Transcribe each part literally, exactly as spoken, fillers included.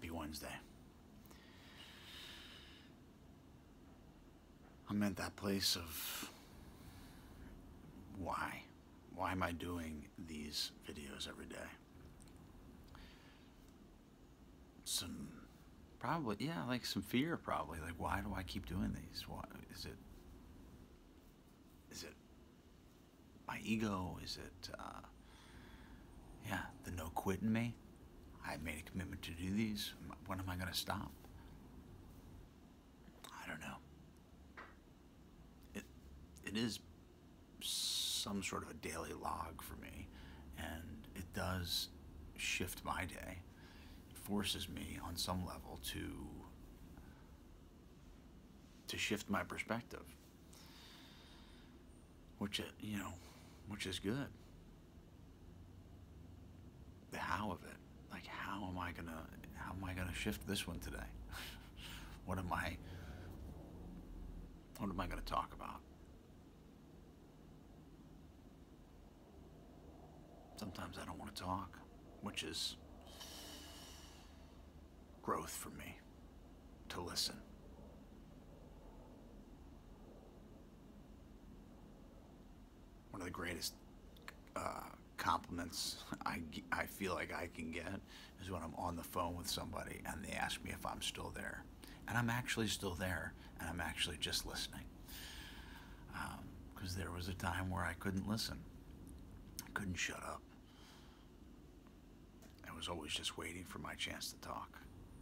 Happy Wednesday. I'm at that place of why? Why am I doing these videos every day? Some, probably, yeah, like some fear probably. Like, why do I keep doing these? Why, is it, is it my ego? Is it, uh, yeah, the no quit in me? I made a commitment to do these. When am I going to stop? I don't know. It, it is some sort of a daily log for me, and it does shift my day. It forces me on some level to to shift my perspective, which, you know, which is good. The how of it, like, how am I gonna how am I gonna shift this one today? What am I what am I gonna talk about? Sometimes I don't want to talk, which is growth for me, to listen. One of the greatest uh, compliments I, I feel like I can get is when I'm on the phone with somebody and they ask me if I'm still there. And I'm actually still there, and I'm actually just listening. Because um, there was a time where I couldn't listen. I couldn't shut up. I was always just waiting for my chance to talk.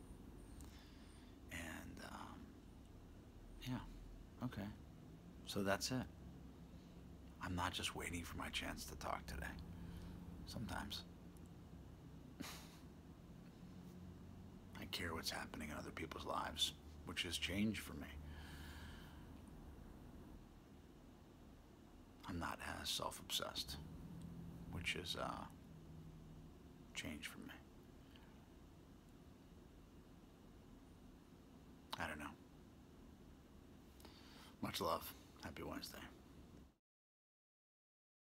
And, um, yeah, okay. So that's it. I'm not just waiting for my chance to talk today. Sometimes. I care what's happening in other people's lives, which has changed for me. I'm not as self-obsessed, which has uh, changed for me. I don't know. Much love. Happy Wednesday.